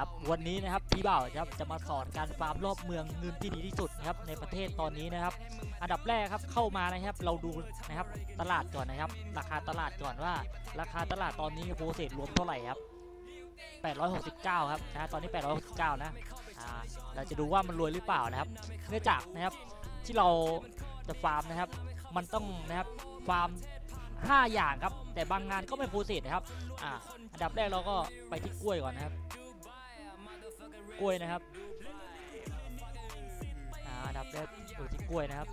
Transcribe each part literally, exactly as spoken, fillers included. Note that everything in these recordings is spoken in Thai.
ครับวันนี้นะครับพี่บ่าวครับจะมาสอนการฟาร์มรอบเมืองเงินที่ดีที่สุดนะครับในประเทศตอนนี้นะครับอันดับแรกครับเข้ามานะครับเราดูนะครับตลาดก่อนนะครับราคาตลาดก่อนว่าราคาตลาดตอนนี้โปรเซสรวมเท่าไหร่ครับแปดร้อยหกสิบเก้าครับนะตอนนี้แปดร้อยหกสิบเก้านะอ่าเราจะดูว่ามันรวยหรือเปล่านะครับเนื่องจากนะครับที่เราจะฟาร์มนะครับมันต้องนะครับฟาร์มห้าอย่างครับแต่บางงานก็ไม่โปรเซสนะครับอ่าอันดับแรกเราก็ไปที่กล้วยก่อนนะครับกล้วยนะครับอ่าอันดับแรกดูที่กล้วยนะครับ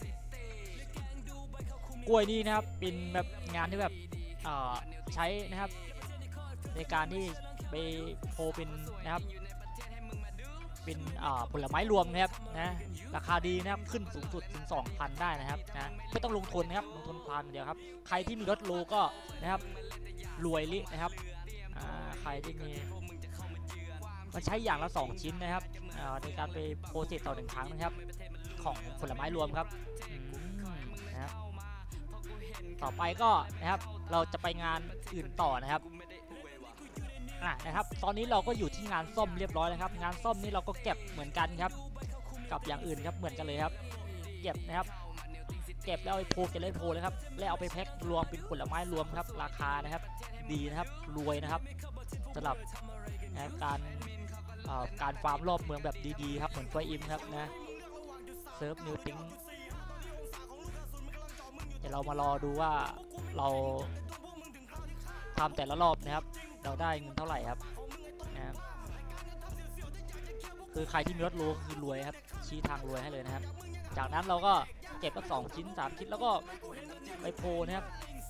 กล้วยนี่นะครับเป็นแบบงานที่แบบอ่าใช้นะครับในการที่ไปโพเป็นนะครับเป็นผลไม้รวมนะครับนะราคาดีนะครับขึ้นสูงสุดถึง สองพัน ได้นะครับนะไม่ต้องลงทุนนะครับลงทุนพันเดียวครับใครที่มีรถโลก็นะครับรวยลินะครับใครที่มีมันใช้อย่างละสองชิ้นนะครับในการไปโปรเซสต่อหนึ่งครั้งนะครับของผลไม้รวมครับนะครับต่อไปก็นะครับเราจะไปงานอื่นต่อนะครับอ่ะนะครับตอนนี้เราก็อยู่ที่งานซ่อมเรียบร้อยแล้วครับงานซ่อมนี้เราก็เก็บเหมือนกันครับกับอย่างอื่นครับเหมือนกันเลยครับเก็บนะครับเก็บแล้วเอาไปโพเก็บเลยโพเลยครับแล้วเอาไปแพ็ครวมเป็นผลไม้รวมครับราคานะครับดีนะครับรวยนะครับสำหรับนะการการฟาร์มรอบเมืองแบบดีๆครับเหมือนไฟอิมครับนะเซิร์ฟนิวติ้งเดี๋ยวเรามารอดูว่าเราทำแต่ละรอบนะครับเราได้เงินเท่าไหร่ครับนะคือใครที่มีรถโลคือรวยครับชี้ทางรวยให้เลยนะครับจากนั้นเราก็เก็บสักสองชิ้นสามชิ้นแล้วก็ไปโพนะครับ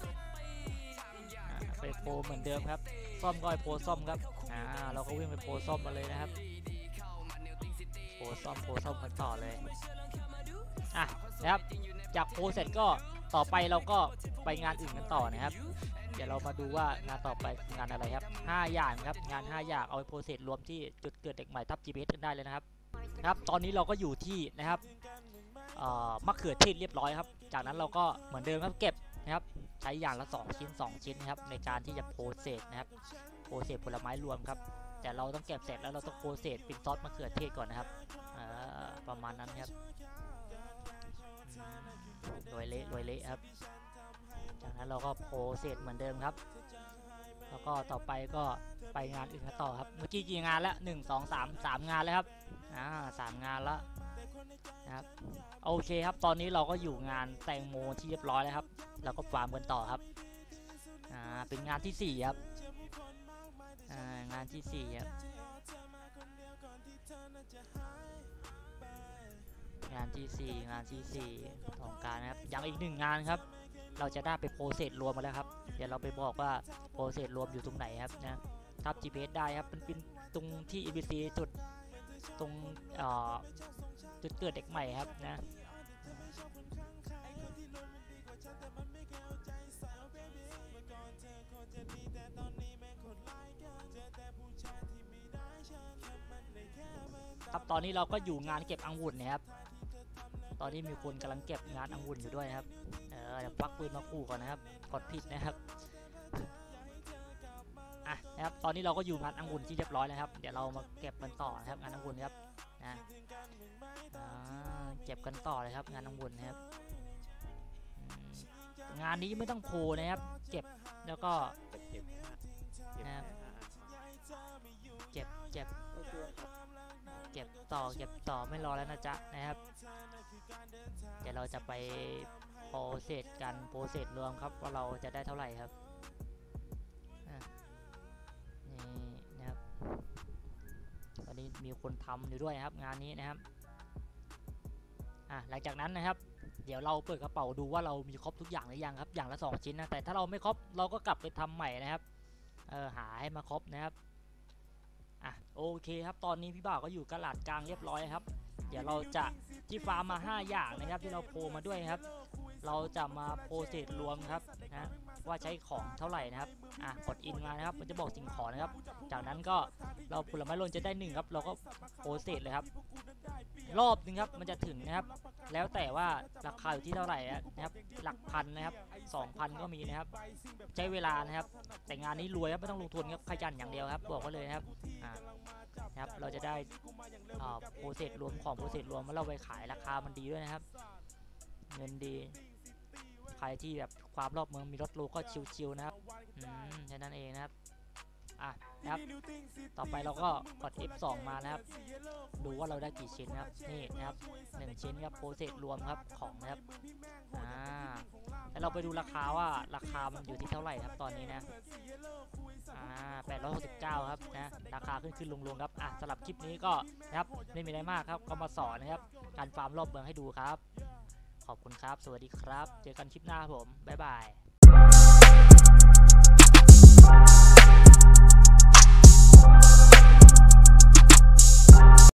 ไปโพเหมือนเดิมครับซ่อมก็ไปโพซ่อมครับอ่าเราก็วิ่งไปโพซ่อมมาเลยนะครับโพซ่อมโพซ่อมกันต่อเลยอ่ะนะครับจากโพเสร็จก็ต่อไปเราก็ไปงานอื่นกันต่อนะครับเดี๋ยวเรามาดูว่างานต่อไปงานอะไรครับห้าอย่างครับงานห้าอย่างเอาไปโปรเซสรวมที่จุดเกิดเด็กใหม่ทับ จี พี เอส กันได้เลยนะครับนะครับตอนนี้เราก็อยู่ที่นะครับมะเขือเทศเรียบร้อยครับจากนั้นเราก็เหมือนเดิมครับเก็บนะครับใช้อย่างละสองชิ้นสองชิ้นครับในการที่จะโปรเซสนะครับโปรเซสผลไม้รวมครับแต่เราต้องเก็บเสร็จแล้วเราต้องโปรเซสเป็นซอสมะเขือเทศก่อนนะครับประมาณนั้นครับรวยเละรวยเละครับจากนั้นเราก็โพสเสร็จเหมือนเดิมครับแล้วก็ต่อไปก็ไปงานอื่นกันต่อครับเมื่อกี้กี่งานแล้วหนึ่งสองสามสามงานแล้วครับอ่าสามงานแล้วนะครับโอเคครับตอนนี้เราก็อยู่งานแตงโมที่เรียบร้อยแล้วครับเราก็ฟาร์มกันต่อครับอ่าเป็นงานที่สี่ครับอ่างานที่สี่ครับงานที่สี่งานที่สี่ของการนะครับยังอีกหนึ่งงานครับเราจะได้ไปโปรเซสรวมมาแล้วครับเดี๋ยวเราไปบอกว่าโปรเซสรวมอยู่ตรงไหนครับนะทับ จี พี เอส ได้ครับเป็นตรงที่ อี บี ซี จุดตรงจุดเกิดเด็กใหม่ครับนะครับตอนนี้เราก็อยู่งานเก็บองุ่นนะครับตอนนี้มีคนกำลังเก็บงานองุ่นอยู่ด้วยนะครับเออเดี๋ยวควักปืนมาขู่ก่อนนะครับกดผิดนะครับอ่ะนะครับตอนนี้เราก็อยู่งานองุ่นที่เรียบร้อยแล้วครับเดี๋ยวเรามาเก็บกันต่อนะครับงานองุ่นครับนะเก็บกันต่อเลยครับงานองุ่นนะครับงานนี้ไม่ต้องโผล่นะครับเก็บแล้วก็นะครับเก็บเก็บเก็บต่อเก็บต่อไม่รอแล้วนะจ๊ะนะครับเดี๋ยวเราจะไปโปรเซสกันโปรเซสรวมครับว่าเราจะได้เท่าไหร่ครับนี่นะครับตอนนี้มีคนทำอยู่ด้วยครับงานนี้นะครับอ่ะหลังจากนั้นนะครับเดี๋ยวเราเปิดกระเป๋าดูว่าเรามีครบทุกอย่างหรือยังครับอย่างละสองชิ้นนะแต่ถ้าเราไม่ครบเราก็กลับไปทำใหม่นะครับเออหาให้มาครบนะครับอ่ะโอเคครับตอนนี้พี่บ่าวก็อยู่กระดาษกลางเรียบร้อยครับเดี๋ยวเราจะที่ฟาร์มมาห้าอย่างนะครับที่เราโพลมาด้วยครับเราจะมาโปรเซสรวมครับนะว่าใช้ของเท่าไหร่นะครับอ่ะกดอินมานะครับมันจะบอกสิ่งของนะครับจากนั้นก็เราผลไม้หล่นจะได้หนึ่งครับเราก็โปรเซสเลยครับรอบนึงครับมันจะถึงนะครับแล้วแต่ว่าราคาอยู่ที่เท่าไหร่นะครับหลักพันนะครับ สองพัน ก็มีนะครับใช้เวลานะครับแต่งานนี้รวยครับไม่ต้องลงทุนครับขยันอย่างเดียวครับบอกไว้เลยนะครับอ่านะครับเราจะได้โปรเซสรวมของโปรเซสรวมเมื่อเราไปขายราคามันดีด้วยนะครับเงินดีใครที่แบบความรอบเมืองมีรถโลก็ชิวๆนะครับอืมแค่นั้นเองนะครับอ่ะนะครับต่อไปเราก็กด เอฟ สอง มานะครับดูว่าเราได้กี่ชิ้นนะครับนี่นะครับหนึ่งชิ้นครับโปรเซสรวมครับของนะครับอ่าแล้วเราไปดูราคาว่าราคามันอยู่ที่เท่าไหร่ครับตอนนี้นะอ่าแปดร้อยหกสิบเก้าครับนะราคาขึ้นขึ้นลงลงครับอ่ะสำหรับคลิปนี้ก็นะครับไม่มีอะไรมากครับก็มาสอนนะครับการฟาร์มรอบเมืองให้ดูครับขอบคุณครับสวัสดีครับเจอกันคลิปหน้าผมบ๊ายบาย